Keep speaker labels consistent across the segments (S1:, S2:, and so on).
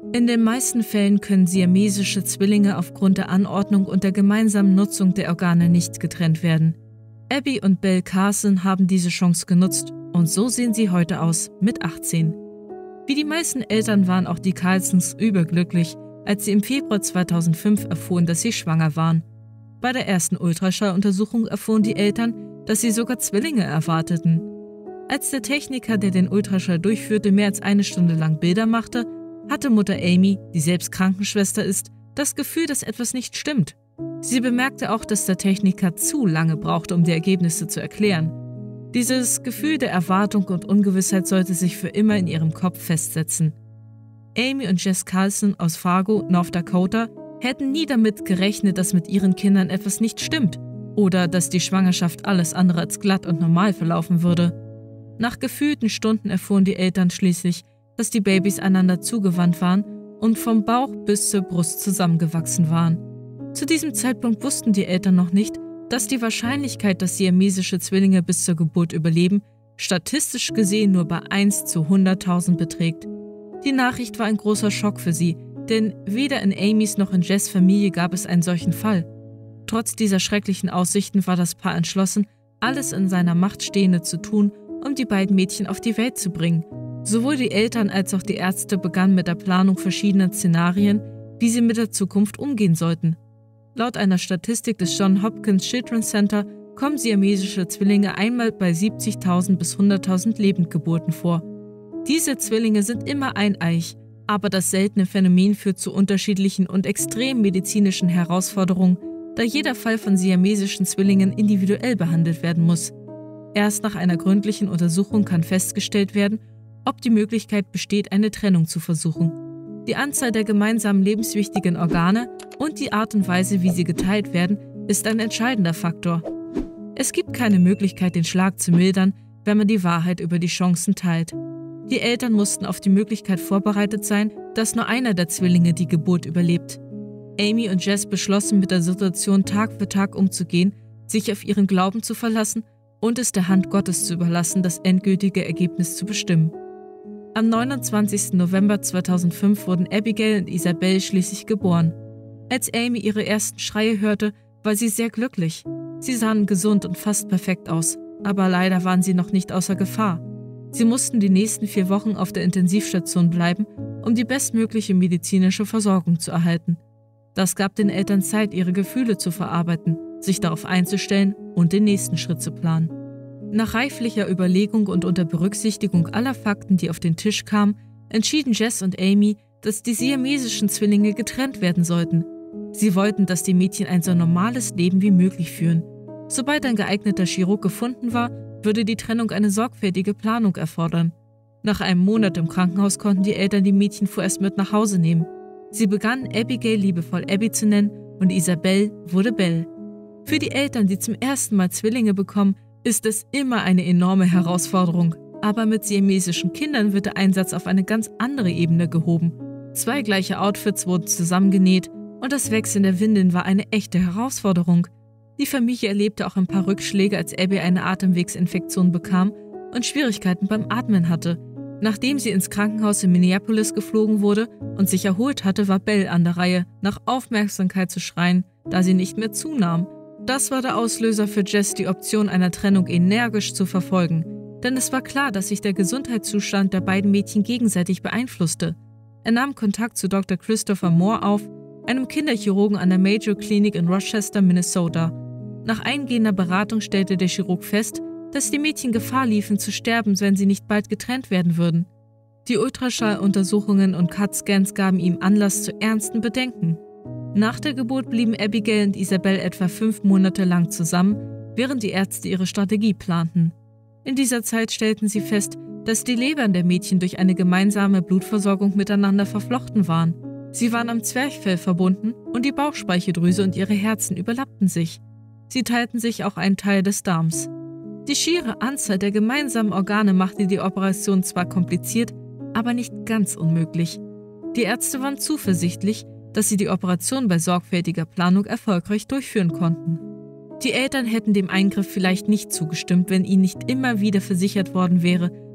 S1: In den meisten Fällen können siamesische Zwillinge aufgrund der Anordnung und der gemeinsamen Nutzung der Organe nicht getrennt werden. Abby und Belle Carson haben diese Chance genutzt und so sehen sie heute aus, mit 18. Wie die meisten Eltern waren auch die Carlsons überglücklich, als sie im Februar 2005 erfuhren, dass sie schwanger waren. Bei der ersten Ultraschalluntersuchung erfuhren die Eltern, dass sie sogar Zwillinge erwarteten. Als der Techniker, der den Ultraschall durchführte, mehr als eine Stunde lang Bilder machte, hatte Mutter Amy, die selbst Krankenschwester ist, das Gefühl, dass etwas nicht stimmt. Sie bemerkte auch, dass der Techniker zu lange brauchte, um die Ergebnisse zu erklären. Dieses Gefühl der Erwartung und Ungewissheit sollte sich für immer in ihrem Kopf festsetzen. Amy und Jess Carlson aus Fargo, North Dakota, hätten nie damit gerechnet, dass mit ihren Kindern etwas nicht stimmt oder dass die Schwangerschaft alles andere als glatt und normal verlaufen würde. Nach gefühlten Stunden erfuhren die Eltern schließlich, dass die Babys einander zugewandt waren und vom Bauch bis zur Brust zusammengewachsen waren. Zu diesem Zeitpunkt wussten die Eltern noch nicht, dass die Wahrscheinlichkeit, dass siamesische Zwillinge bis zur Geburt überleben, statistisch gesehen nur bei 1 zu 100.000 beträgt. Die Nachricht war ein großer Schock für sie, denn weder in Amys noch in Jess' Familie gab es einen solchen Fall. Trotz dieser schrecklichen Aussichten war das Paar entschlossen, alles in seiner Macht Stehende zu tun, um die beiden Mädchen auf die Welt zu bringen. Sowohl die Eltern als auch die Ärzte begannen mit der Planung verschiedener Szenarien, wie sie mit der Zukunft umgehen sollten. Laut einer Statistik des Johns Hopkins Children's Center kommen siamesische Zwillinge einmal bei 70.000 bis 100.000 Lebendgeburten vor. Diese Zwillinge sind immer eineiig, aber das seltene Phänomen führt zu unterschiedlichen und extremen medizinischen Herausforderungen, da jeder Fall von siamesischen Zwillingen individuell behandelt werden muss. Erst nach einer gründlichen Untersuchung kann festgestellt werden, ob die Möglichkeit besteht, eine Trennung zu versuchen. Die Anzahl der gemeinsamen lebenswichtigen Organe und die Art und Weise, wie sie geteilt werden, ist ein entscheidender Faktor. Es gibt keine Möglichkeit, den Schlag zu mildern, wenn man die Wahrheit über die Chancen teilt. Die Eltern mussten auf die Möglichkeit vorbereitet sein, dass nur einer der Zwillinge die Geburt überlebt. Amy und Jess beschlossen, mit der Situation Tag für Tag umzugehen, sich auf ihren Glauben zu verlassen und es der Hand Gottes zu überlassen, das endgültige Ergebnis zu bestimmen. Am 29. November 2005 wurden Abigail und Isabel schließlich geboren. Als Amy ihre ersten Schreie hörte, war sie sehr glücklich. Sie sahen gesund und fast perfekt aus, aber leider waren sie noch nicht außer Gefahr. Sie mussten die nächsten 4 Wochen auf der Intensivstation bleiben, um die bestmögliche medizinische Versorgung zu erhalten. Das gab den Eltern Zeit, ihre Gefühle zu verarbeiten, sich darauf einzustellen und den nächsten Schritt zu planen. Nach reiflicher Überlegung und unter Berücksichtigung aller Fakten, die auf den Tisch kamen, entschieden Jess und Amy, dass die siamesischen Zwillinge getrennt werden sollten. Sie wollten, dass die Mädchen ein so normales Leben wie möglich führen. Sobald ein geeigneter Chirurg gefunden war, würde die Trennung eine sorgfältige Planung erfordern. Nach einem Monat im Krankenhaus konnten die Eltern die Mädchen vorerst mit nach Hause nehmen. Sie begannen Abigail liebevoll Abby zu nennen und Isabel wurde Belle. Für die Eltern, die zum ersten Mal Zwillinge bekommen, ist es immer eine enorme Herausforderung. Aber mit siamesischen Kindern wird der Einsatz auf eine ganz andere Ebene gehoben. 2 gleiche Outfits wurden zusammengenäht und das Wechseln der Windeln war eine echte Herausforderung. Die Familie erlebte auch ein paar Rückschläge, als Abby eine Atemwegsinfektion bekam und Schwierigkeiten beim Atmen hatte. Nachdem sie ins Krankenhaus in Minneapolis geflogen wurde und sich erholt hatte, war Belle an der Reihe, nach Aufmerksamkeit zu schreien, da sie nicht mehr zunahm. Das war der Auslöser für Jess, die Option einer Trennung energisch zu verfolgen. Denn es war klar, dass sich der Gesundheitszustand der beiden Mädchen gegenseitig beeinflusste. Er nahm Kontakt zu Dr. Christopher Moore auf, einem Kinderchirurgen an der Major Clinic in Rochester, Minnesota. Nach eingehender Beratung stellte der Chirurg fest, dass die Mädchen Gefahr liefen zu sterben, wenn sie nicht bald getrennt werden würden. Die Ultraschalluntersuchungen und CAT-Scans gaben ihm Anlass zu ernsten Bedenken. Nach der Geburt blieben Abigail und Isabel etwa 5 Monate lang zusammen, während die Ärzte ihre Strategie planten. In dieser Zeit stellten sie fest, dass die Lebern der Mädchen durch eine gemeinsame Blutversorgung miteinander verflochten waren. Sie waren am Zwerchfell verbunden und die Bauchspeicheldrüse und ihre Herzen überlappten sich. Sie teilten sich auch einen Teil des Darms. Die schiere Anzahl der gemeinsamen Organe machte die Operation zwar kompliziert, aber nicht ganz unmöglich. Die Ärzte waren zuversichtlich, dass sie die Operation bei sorgfältiger Planung erfolgreich durchführen konnten. Die Eltern hätten dem Eingriff vielleicht nicht zugestimmt, wenn ihnen nicht immer wieder versichert worden wäre,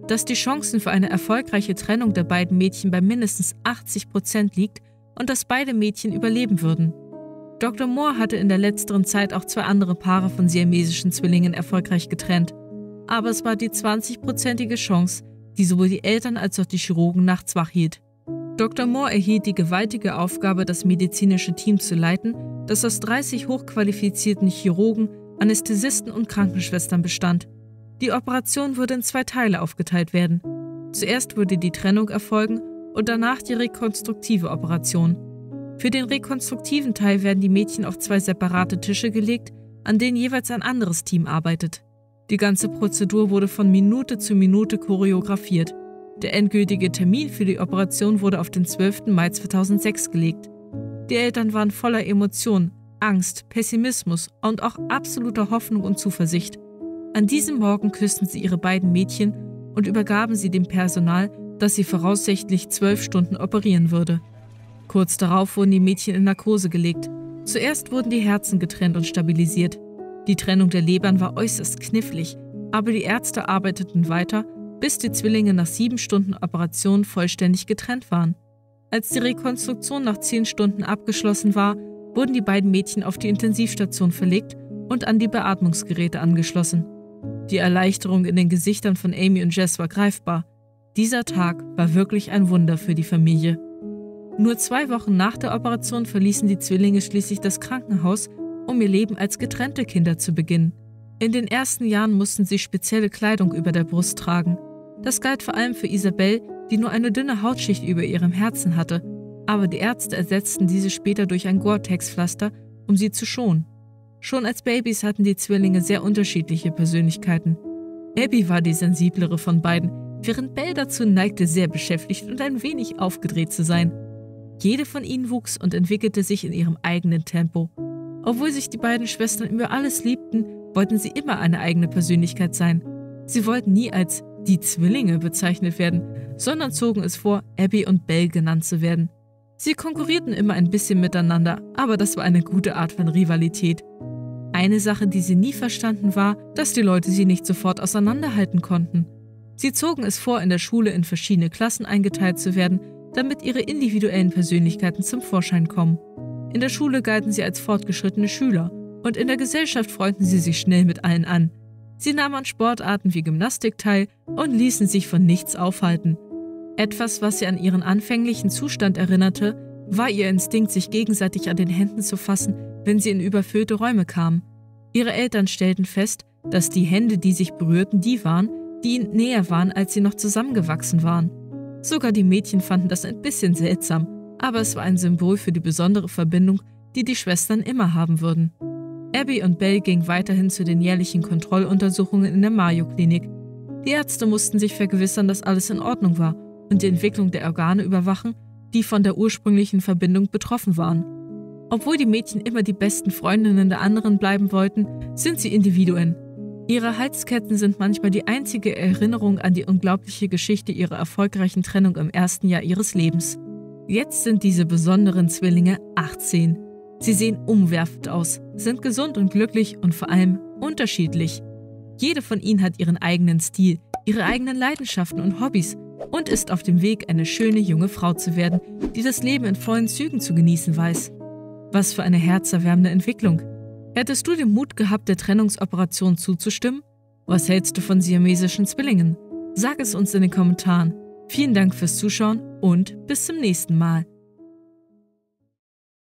S1: dass die Chancen für eine erfolgreiche Trennung der beiden Mädchen bei mindestens 80% liegt und dass beide Mädchen überleben würden. Dr. Moore hatte in der letzteren Zeit auch 2 andere Paare von siamesischen Zwillingen erfolgreich getrennt, aber es war die 20%ige Chance, die sowohl die Eltern als auch die Chirurgen nachts wach hielt. Dr. Moore erhielt die gewaltige Aufgabe, das medizinische Team zu leiten, das aus 30 hochqualifizierten Chirurgen, Anästhesisten und Krankenschwestern bestand. Die Operation würde in 2 Teile aufgeteilt werden. Zuerst würde die Trennung erfolgen und danach die rekonstruktive Operation. Für den rekonstruktiven Teil werden die Mädchen auf 2 separate Tische gelegt, an denen jeweils ein anderes Team arbeitet. Die ganze Prozedur wurde von Minute zu Minute choreografiert. Der endgültige Termin für die Operation wurde auf den 12. Mai 2006 gelegt. Die Eltern waren voller Emotionen, Angst, Pessimismus und auch absoluter Hoffnung und Zuversicht. An diesem Morgen küssten sie ihre beiden Mädchen und übergaben sie dem Personal, das sie voraussichtlich 12 Stunden operieren würde. Kurz darauf wurden die Mädchen in Narkose gelegt. Zuerst wurden die Herzen getrennt und stabilisiert. Die Trennung der Lebern war äußerst knifflig, aber die Ärzte arbeiteten weiter, bis die Zwillinge nach 7 Stunden Operation vollständig getrennt waren. Als die Rekonstruktion nach 10 Stunden abgeschlossen war, wurden die beiden Mädchen auf die Intensivstation verlegt und an die Beatmungsgeräte angeschlossen. Die Erleichterung in den Gesichtern von Amy und Jess war greifbar. Dieser Tag war wirklich ein Wunder für die Familie. Nur 2 Wochen nach der Operation verließen die Zwillinge schließlich das Krankenhaus, um ihr Leben als getrennte Kinder zu beginnen. In den ersten Jahren mussten sie spezielle Kleidung über der Brust tragen. Das galt vor allem für Isabelle, die nur eine dünne Hautschicht über ihrem Herzen hatte, aber die Ärzte ersetzten diese später durch ein Gore-Tex-Pflaster, um sie zu schonen. Schon als Babys hatten die Zwillinge sehr unterschiedliche Persönlichkeiten. Abby war die sensiblere von beiden, während Belle dazu neigte, sehr beschäftigt und ein wenig aufgedreht zu sein. Jede von ihnen wuchs und entwickelte sich in ihrem eigenen Tempo. Obwohl sich die beiden Schwestern über alles liebten, wollten sie immer eine eigene Persönlichkeit sein. Sie wollten nie als die Zwillinge bezeichnet werden, sondern zogen es vor, Abby und Belle genannt zu werden. Sie konkurrierten immer ein bisschen miteinander, aber das war eine gute Art von Rivalität. Eine Sache, die sie nie verstanden, war, dass die Leute sie nicht sofort auseinanderhalten konnten. Sie zogen es vor, in der Schule in verschiedene Klassen eingeteilt zu werden, damit ihre individuellen Persönlichkeiten zum Vorschein kommen. In der Schule galten sie als fortgeschrittene Schüler und in der Gesellschaft freunden sie sich schnell mit allen an. Sie nahmen an Sportarten wie Gymnastik teil und ließen sich von nichts aufhalten. Etwas, was sie an ihren anfänglichen Zustand erinnerte, war ihr Instinkt, sich gegenseitig an den Händen zu fassen, wenn sie in überfüllte Räume kamen. Ihre Eltern stellten fest, dass die Hände, die sich berührten, die waren, die ihnen näher waren, als sie noch zusammengewachsen waren. Sogar die Mädchen fanden das ein bisschen seltsam, aber es war ein Symbol für die besondere Verbindung, die die Schwestern immer haben würden. Abby und Belle gingen weiterhin zu den jährlichen Kontrolluntersuchungen in der Mayo-Klinik. Die Ärzte mussten sich vergewissern, dass alles in Ordnung war und die Entwicklung der Organe überwachen, die von der ursprünglichen Verbindung betroffen waren. Obwohl die Mädchen immer die besten Freundinnen der anderen bleiben wollten, sind sie Individuen. Ihre Halsketten sind manchmal die einzige Erinnerung an die unglaubliche Geschichte ihrer erfolgreichen Trennung im ersten Jahr ihres Lebens. Jetzt sind diese besonderen Zwillinge 18. Sie sehen umwerfend aus, sind gesund und glücklich und vor allem unterschiedlich. Jede von ihnen hat ihren eigenen Stil, ihre eigenen Leidenschaften und Hobbys und ist auf dem Weg, eine schöne junge Frau zu werden, die das Leben in vollen Zügen zu genießen weiß. Was für eine herzerwärmende Entwicklung. Hättest du den Mut gehabt, der Trennungsoperation zuzustimmen? Was hältst du von siamesischen Zwillingen? Sag es uns in den Kommentaren. Vielen Dank fürs Zuschauen und bis zum nächsten Mal.